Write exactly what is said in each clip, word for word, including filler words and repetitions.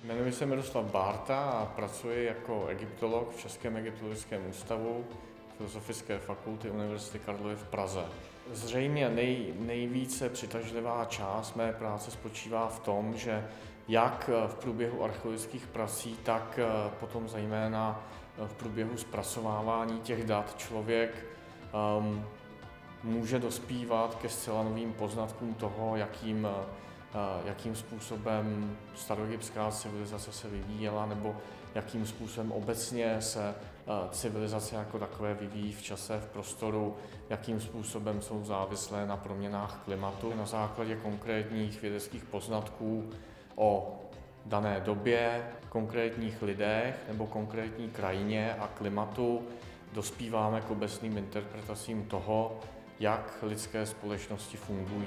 Jmenuji se Miroslav Bárta a pracuji jako egyptolog v Českém egyptologickém ústavu Filozofické fakulty Univerzity Karlovy v Praze. Zřejmě nej, nejvíce přitažlivá část mé práce spočívá v tom, že jak v průběhu archeologických prací, tak potom zejména v průběhu zpracovávání těch dat člověk um, může dospívat ke zcela novým poznatkům toho, jakým, jakým způsobem staroegyptská civilizace se vyvíjela, nebo jakým způsobem obecně se civilizace jako takové vyvíjí v čase, v prostoru, jakým způsobem jsou závislé na proměnách klimatu. Na základě konkrétních vědeckých poznatků o dané době, konkrétních lidech nebo konkrétní krajině a klimatu dospíváme k obecným interpretacím toho, jak lidské společnosti fungují.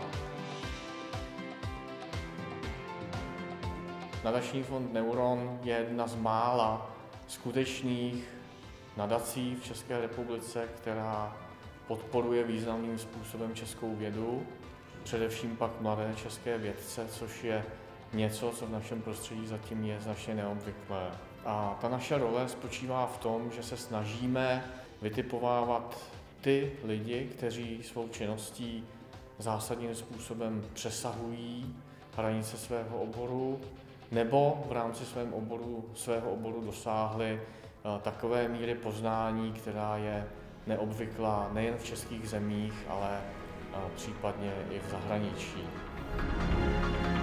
Nadační fond Neuron je jedna z mála skutečných nadací v České republice, která podporuje významným způsobem českou vědu, především pak mladé české vědce, což je něco, co v našem prostředí zatím je značně neobvyklé. A ta naše role spočívá v tom, že se snažíme vytipovávat ty lidi, kteří svou činností zásadním způsobem přesahují hranice svého oboru, nebo v rámci svém oboru, svého oboru dosáhli takové míry poznání, která je neobvyklá nejen v českých zemích, ale případně i v zahraničí.